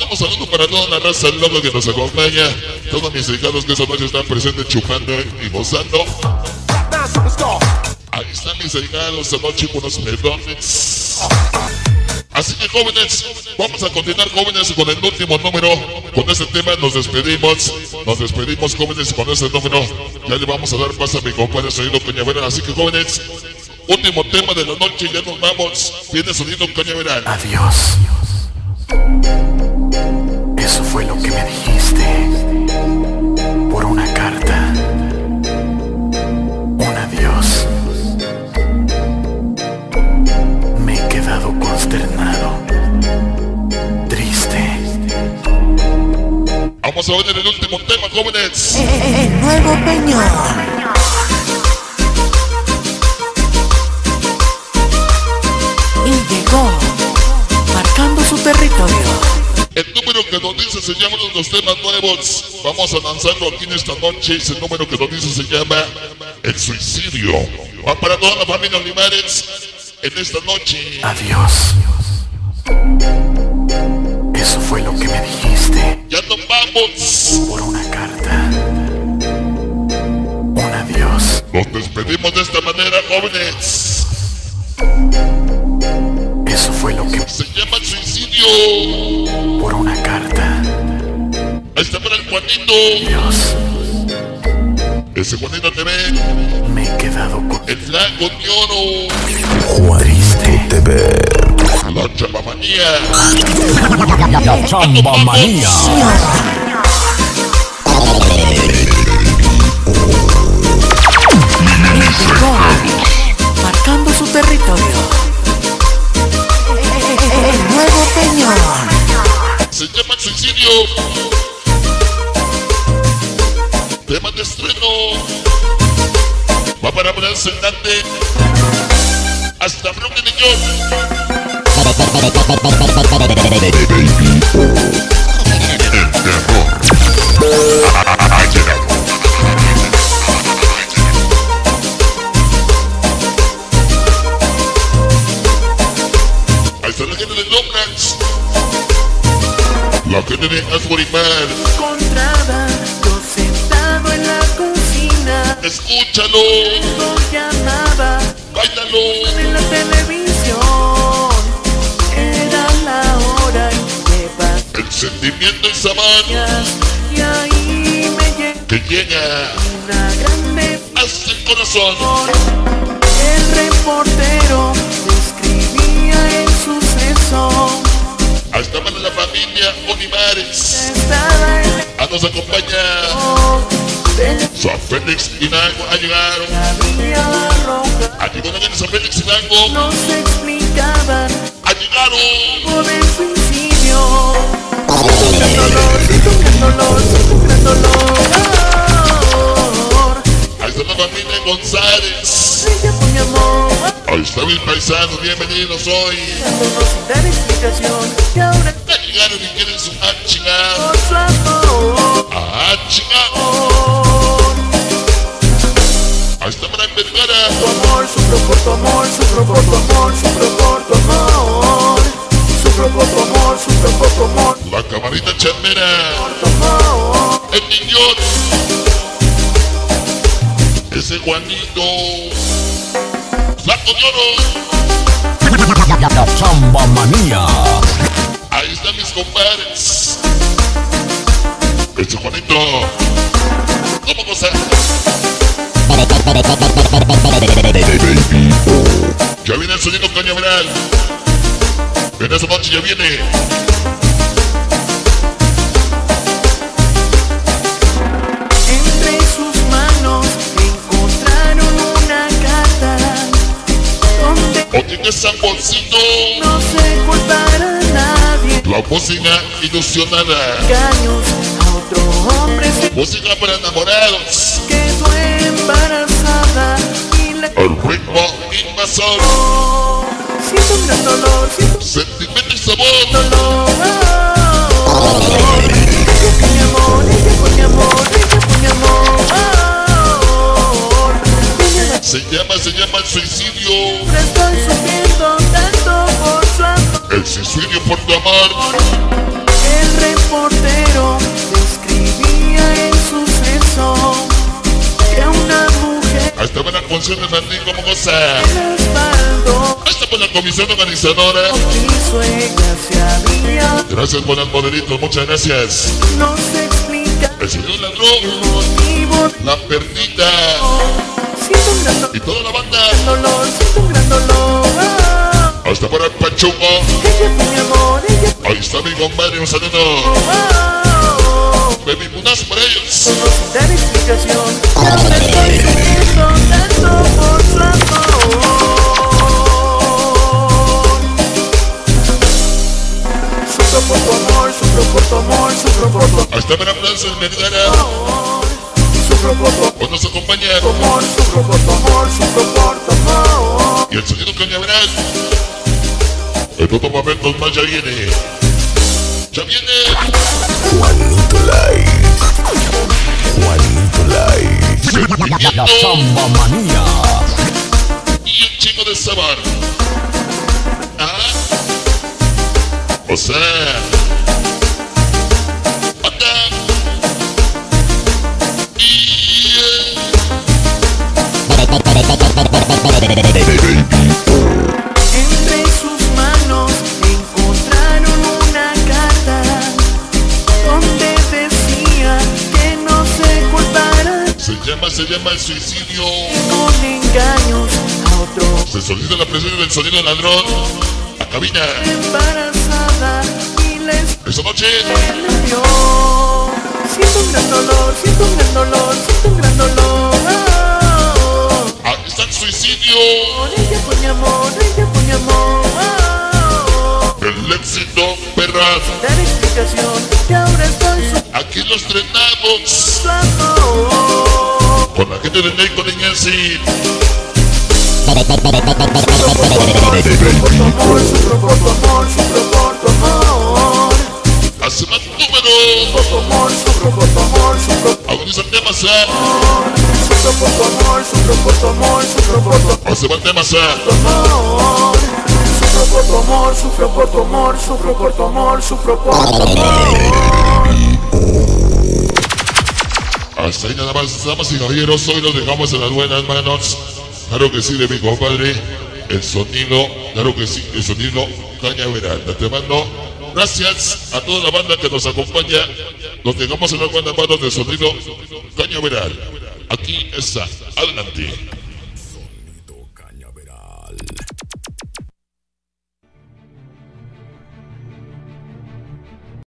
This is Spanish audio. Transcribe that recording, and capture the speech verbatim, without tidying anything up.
Mandamos saludos para toda la raza loca que nos acompaña. Todos mis hijados que esa noche están presentes chupando y gozando. Ahí están mis hijados esta noche con los pedones. Así que jóvenes, vamos a continuar jóvenes con el último número. Con este tema nos despedimos. Nos despedimos jóvenes con este número. Ya le vamos a dar paso a mi compadre Sonido Cañaveral. Así que jóvenes, último tema de la noche, ya nos vamos. Viene Sonido Cañaveral. Adiós. Eso fue lo que me dijiste. Por una carta. Un adiós. Me he quedado consternado. Triste. Vamos a ver el último tema, jóvenes. El nuevo Peñón. Y llegó, marcando su territorio. El número que nos dice se llama los temas nuevos. Vamos a lanzarlo aquí en esta noche. Ese número que nos dice se llama El Suicidio. Va para toda la familia Olivares en esta noche. Adiós. Eso fue lo que me dijiste. Ya nos vamos. Por una carta. Un adiós. Nos despedimos de esta manera, jóvenes. Eso fue lo que se llama El Suicidio. Por una carta. Ahí está para el Juanito. Dios. Ese Juanito T V. Me he quedado con el Flaco Ñoro. Juanito T V. La Chambamanía. La Chambamanía. Marcando su territorio. El nuevo Peñón. Se llama El Suicidio. Tema de estreno. Va para Bran Sendante. Hasta Brooklyn y York. El terror ha llegado. Ahí está la gente de Lomnax. La gente de Asburimar. Encontraba yo sentado en la cocina. Escúchalo. Lo llamaba. Báilalo. En la televisión. Era la hora y me pasé. El sentimiento y sabor. Y ahí me llegó. Que llega. Una grande. Hasta el corazón. El reportero describía el suceso. Hasta para la familia Olivares. Estaba en a nos acompaña San Félix Hidalgo. Ha llegado. Ha llegado la San Félix Hidalgo. No se explicaban. Ha llegado. Por el suicidio. Siento un gran dolor, siento un gran dolor, siento un gran dolor. Ahí está la familia González. Brilla por mi amor. Ahí está mis paisanos, bienvenidos hoy. Dándonos sin dar explicación. Y ahora Ya llegaron y quieren su ah, chingado. por su amor. Ah, chingado. Ahí está para empezar a... Tu amor, sufro por tu amor, sufro por tu amor, sufro por tu amor. Sufro por tu amor, sufro por tu amor. La camarita chambera. Por tu amor. El niño. Ese Juanito. Flaco Ñoro. La Chambamanía. Ahí están mis compadres. Ese Juanito. ¿Cómo gozar? Ya viene el Sonido Cañaveral. En esa noche ya viene. Entre sus manos encontraron una carta donde O tiene Samboncito. no se culpará a nadie. La música ilusionada. Engaños a otro hombre se Música para enamorados. quedó embarazada y le El ritmo invasor. siento un gran dolor, siento Sentimiento y sabor. un dolor. Ella con mi amor, ella con mi amor, ella con mi amor. Se llama, se llama El Suicidio. Estoy sufriendo tanto por su amor. El suicidio por tu amor. El función infantil, como goza. respaldo. Esta por la comisión organizadora. Mi sueña se había. Gracias por los modelitos, muchas gracias. No se explica El señor el Ladrón, motivo. la Perdita Siento un gran y toda la banda. dolor, siento un gran dolor. Hasta para el Pachuco. Ella fue mi amor, ella fue Ahí está mi compadre, un saludo. oh, Baby Munas para ellos. sin dar explicación. Ahora estoy sufriendo tanto por su amor. Sufro por tu amor, sufro por tu amor, sufro por tu Hasta para Plaza Vergara. amor. Sufro por tu Hoy nos acompaña. amor, sufro por tu amor, sufro por tu amor. Y el sonido Cañaveral. En otros momentos más ya viene. Ya viene. Juanito Live. Juanito Live. Sentimiento Samba Manía. y un chingo de sabor. Ah. O sea. Anda. Y. Entre sus manos encontraron una carta donde decía que no se culpara Se llama, se llama el suicidio. con engaños a otro. Se solicita la presencia del sonido ladrón. A cabina. Embarazada y les Esta noche. dio. Siento un gran dolor, siento un gran dolor, siento un gran dolor. Ahí está el suicidio. Ella fue mi amor, ella fue mi amor. El éxito, perras. Dar explicación que ahora estoy Aquí los estrenamos. su amor. Con la gente de Neiko de Nancy. Sufro por tu amor, sufro por tu amor, sufro por tu amor. Hace más número. Por tu amor, sufro por tu amor, sufro por Agoniza el tema, tu amor. Sufro por tu amor, sufro por tu amor, sufro por tu Hace más tema, amor. Sufro por tu amor, sufro por tu amor, sufro por tu amor, sufro por tu amor. Hasta ahí nada más, damas y caballeros, hoy los dejamos en las buenas manos. Claro que sí, de mi compadre, el sonido, claro que sí, el sonido Cañaveral. De antemano, gracias a toda la banda que nos acompaña. Los dejamos en las buenas manos del sonido Cañaveral. Aquí está, adelante.